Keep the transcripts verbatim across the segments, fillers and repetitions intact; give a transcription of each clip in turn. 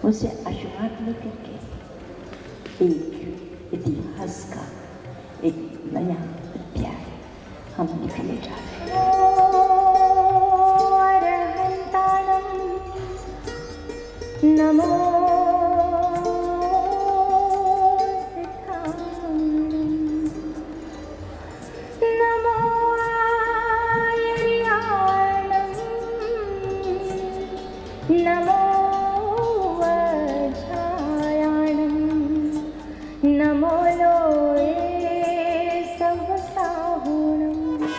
उसे आशीर्वाद लेकर के एक इतिहास का एक नया अध्याय हम लिखने जा रहे हैं। नमो नमो वज्रायाणं नमो लोये सहसाहुणम्।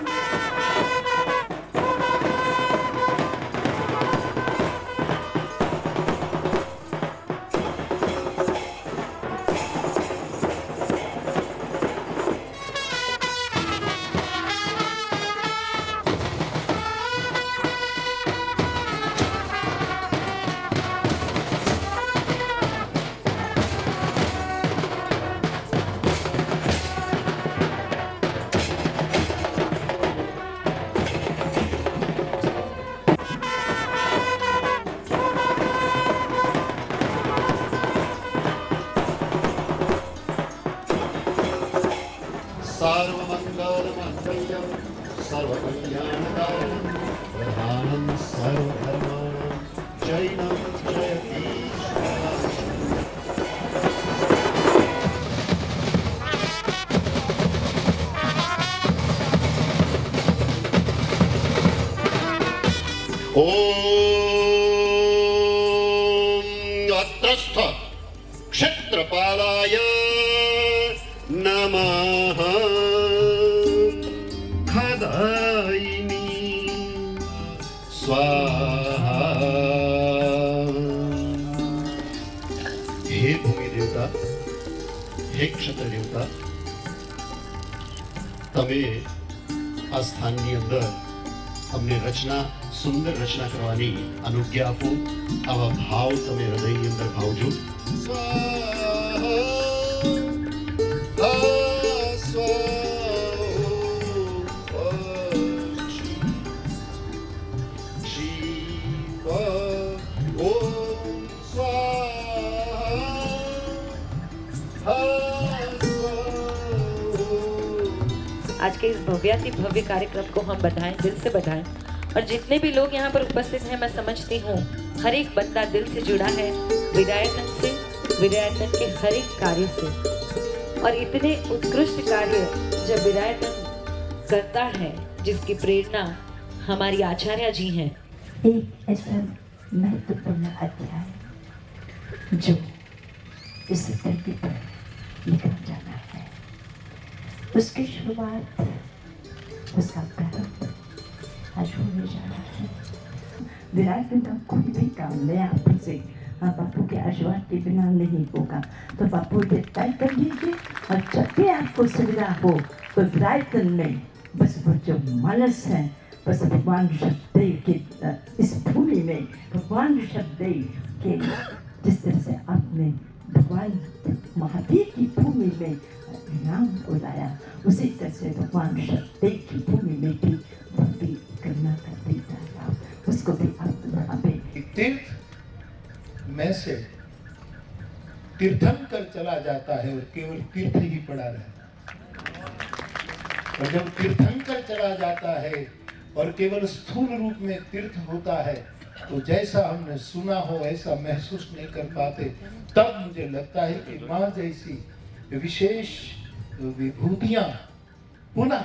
सर्वमङ्गलमङ्गल्यं सर्वकल्याणकारणं प्रधानं सर्वधर्माणां जैनं जयति ॐ अत्रस्थ क्षेत्रपालाय नमः। खदायिनी स्वाहा। हे भूमि देवता, हे क्षत्र देवता, तमे आ स्थाननी अंदर अमने रचना सुंदर रचना करवानी अनुज्ञा आपो। आवा भाव तमे हृदयनी अंदर भावजो। स्वाहा आज के इस भव्याति भव्य कार्यक्रम को हम बधाएं, दिल से बधाएं। और जितने भी लोग यहाँ पर उपस्थित हैं, मैं समझती हूँ हर एक बंदा दिल से जुड़ा है विद्यायतन से, विद्यायतन के हर एक कार्य से। और इतने उत्कृष्ट कार्य जब विद्यायतन करता है जिसकी प्रेरणा हमारी आचार्य जी हैं। एक ऐसा महत्वपूर्ण अध्याय जो इस धरती पर लिखा जाना है, उसकी शुरुआत, उसका प्रारंभ आज होने जा रहा है। विद्यायतन का कोई भी काम नया आपसे से बापू के आशीर्वाद के बिना नहीं होगा। तो बापू तय कर लीजिए और जब भी आपको सुविधा हो तो विद्यायतन में बस वो जो मानस है, बस भगवान ऋषभदेव के इस भूमि में भगवान ऋषभदेव के जिस तरह से आपने भगवान महावीर की भूमि में नाम उड़ाया, उसी तरह से भगवान ऋषभदेव की भूमि में भी भक्ति करना का देता है। उसको भी आप यहाँ पे तीर्थ में से तीर्थंकर चला जाता है और केवल तीर्थ ही पड़ा रहता है। और जब तीर्थंकर चला जाता है और केवल स्थूल रूप में तीर्थ होता है, तो जैसा हमने सुना हो ऐसा महसूस नहीं कर पाते। तब मुझे लगता है कि माँ जैसी विशेष विभूतियां पुनः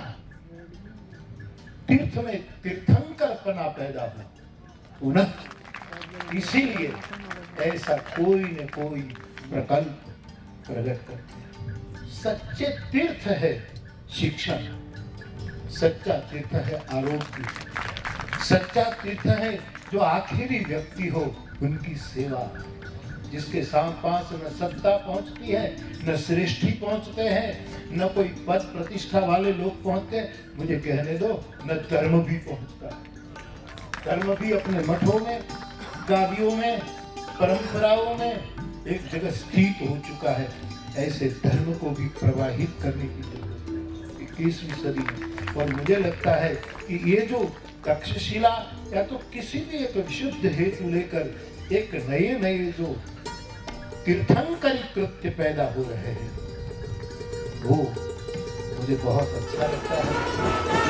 तीर्थ में तीर्थंकरपना पैदा हो पुनः, इसीलिए ऐसा कोई न कोई प्रकल्प प्रकट करते हैं। सच्चे तीर्थ है शिक्षण, सच्चा तीर्थ है आरोग्य, सच्चा तीर्थ है जो आखिरी व्यक्ति हो उनकी सेवा, जिसके साथ पास न सत्ता पहुंचती है, न श्रेष्ठी पहुंचते हैं, न कोई पद प्रतिष्ठा वाले लोग पहुंचते हैं, मुझे कहने दो न धर्म भी पहुंचता है। धर्म भी अपने मठों में, गादियों में, परंपराओं में एक जगह स्थित हो चुका है। ऐसे धर्म को भी प्रवाहित करने की जरूरत है इक्कीसवीं सदी में। और मुझे लगता है कि ये जो तक्षशिला या तो किसी भी एक विशुद्ध हेतु लेकर एक नए नए जो तीर्थंकरी कृत्य पैदा हो रहे हैं, वो मुझे बहुत अच्छा लगता है।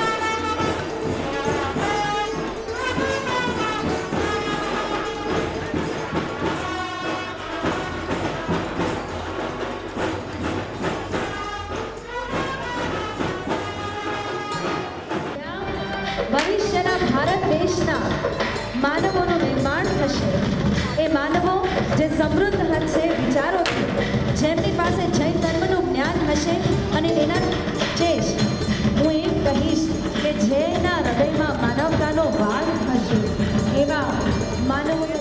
ભવિષ્યના ભારત દેશના માનવોનું નિર્માણ થશે। એ માનવો જે સમૃદ્ધ હશે વિચારોથી, જેમની પાસે જૈન ધર્મનું જ્ઞાન હશે અને એના જે હું એમ કહીશ કે જેના હૃદયમાં માનવતાનો વાસ હશે એવા માનવોને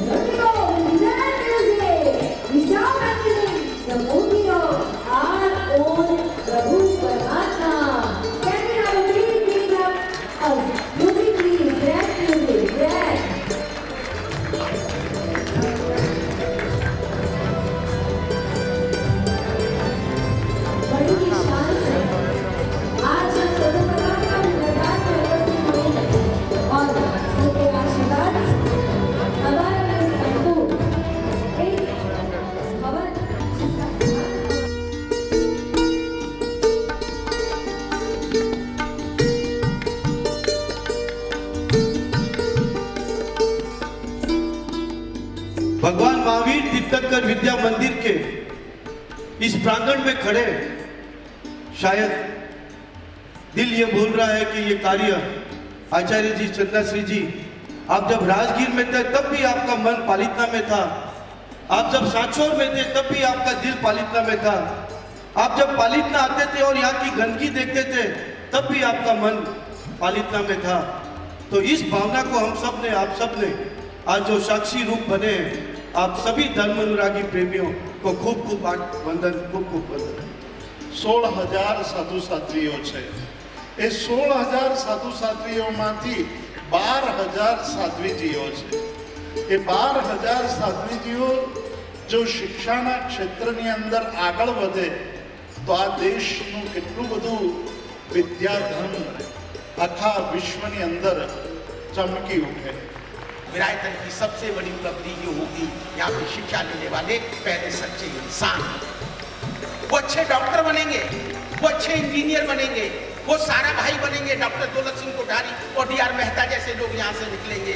भगवान महावीर तीर्थंकर विद्या मंदिर के इस प्रांगण में खड़े शायद दिल ये बोल रहा है कि ये कार्य आचार्य जी, चंदाश्री जी, आप जब राजगीर में थे तब भी आपका मन पालितना में था, आप जब सांचौर में थे तब भी आपका दिल पालितना में था, आप जब पालितना आते थे और यहाँ की गंदगी देखते थे तब भी आपका मन पालितना में था। तो इस भावना को हम सब ने, आप सब ने आज जो साक्षी रूप बने, आप सभी धर्म अनुरागी प्रेमियों को खूब खूब वंदन, खूब खूब वंदन। सोलह हजार साधु साध्वीओ छे। ए सोलह हजार साधु साध्वीओमांथी बार हजार साध्वीजीओ छे। ए बार हजार साध्वीजीओ जो शिक्षाना क्षेत्रनी अंदर आगळ वधे तो आ देशनुं केटલું બધું विद्याधन आखा विश्वनी अंदर चमकी उठे। विरायतन की सबसे बड़ी उपलब्धि ये होगी, यहाँ पे शिक्षा लेने वाले पहले सच्चे इंसान, वो अच्छे डॉक्टर बनेंगे, वो अच्छे इंजीनियर बनेंगे, वो सारा भाई बनेंगे, डॉक्टर दौलत सिंह कोठारी और डी आर मेहता जैसे लोग यहाँ से निकलेंगे।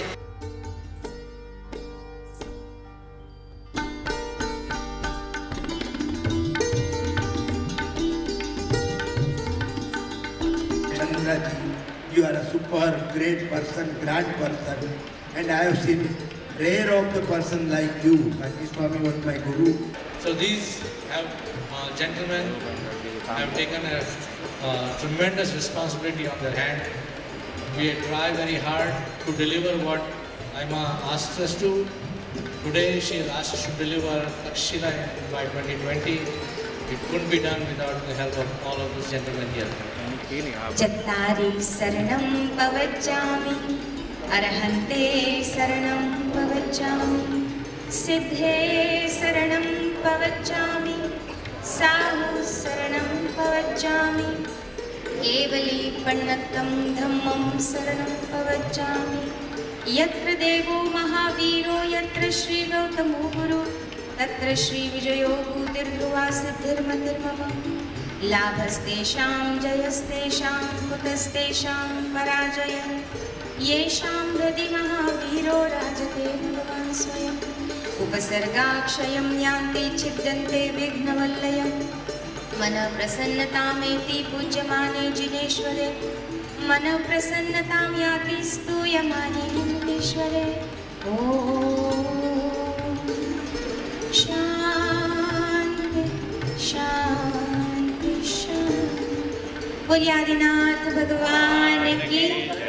Chandra ji, you are a super great person, grand person, and I have seen rare of the person like you. Kanchi Swami was my guru. So these have, uh, gentlemen have taken a uh, tremendous responsibility on their hand. We try very hard to deliver what Aima asked us to. Today she has asked us to deliver Takshila by twenty twenty. It couldn't be done without the help of all of these gentlemen here. चत्तारि शरणं पवच्चामि, अरहन्ते शरणं पवच्चामि, सिद्धे शरणं पवच्चामि, साहु शरणं पवच्चामि, केवली पण्णतं धम्मं शरणं पवच्चामि, यत्र देवो महावीरो यत्र श्री गौतमो गुरु तत्र श्री विजयो भूतिर्ध्रुवा सिद्धिर्मतिर्मम, लाभस्तेषां जयस्तेषां कुतस्तेषां पराजय, येषां हृदि महावीरो राजते भगवान् स्वयम्, उपसर्गाक्षयं यान्ति छिद्यन्ते विघ्नवल्लयम्, मनः प्रसन्नतामेति पूज्यमाने जिनेश्वरे, मनः प्रसन्नतां याति स्तूयमाने मुनीश्वरे। ॐ शान्ति शान्ति शान्ति। बोलिए आदिनाथ भगवान की।